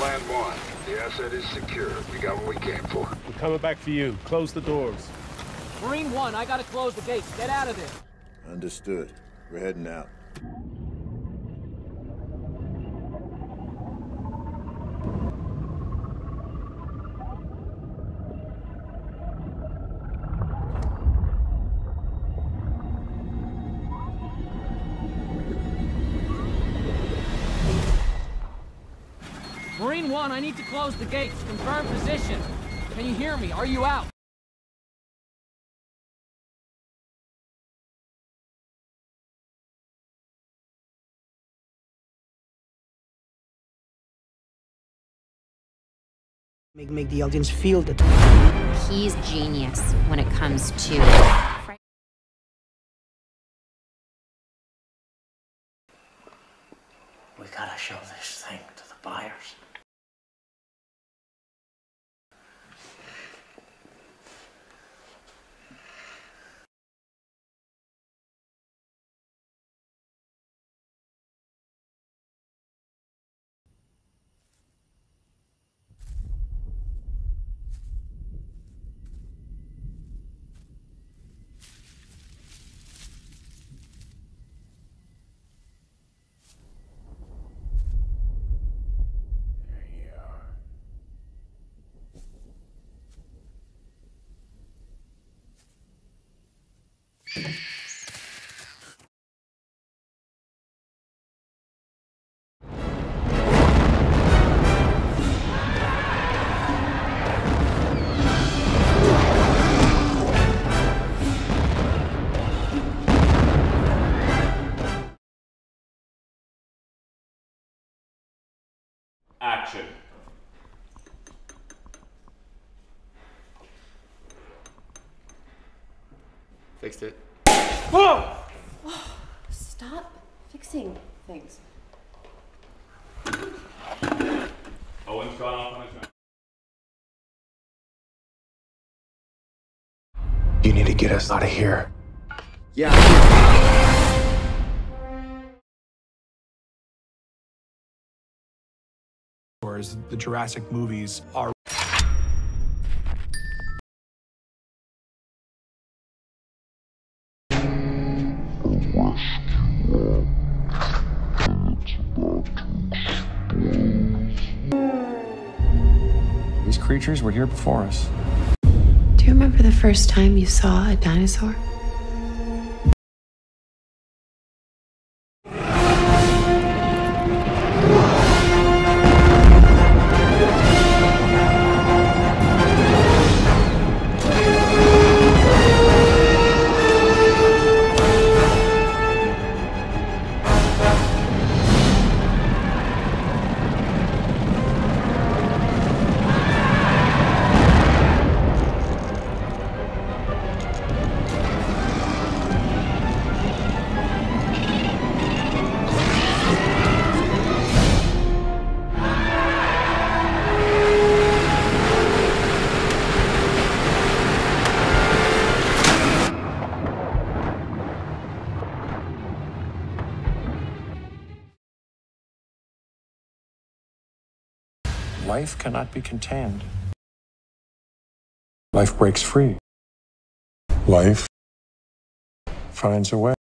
Land 1. The asset is secure. We got what we came for. We're coming back for you. Close the doors. Marine 1, I gotta close the gates. Get out of there. Understood. We're heading out. Marine 1, I need to close the gates. Confirm position. Can you hear me? Are you out? Make the audience feel that he's genius when it comes to we gotta show this thing to the buyers. Action. Fixed it. Whoa! Stop fixing things. Owen's gone off on his own. You need to get us out of here. Yeah. The Jurassic movies are these creatures were here before us. Do you remember the first time you saw a dinosaur? Life cannot be contained. Life breaks free. Life finds a way.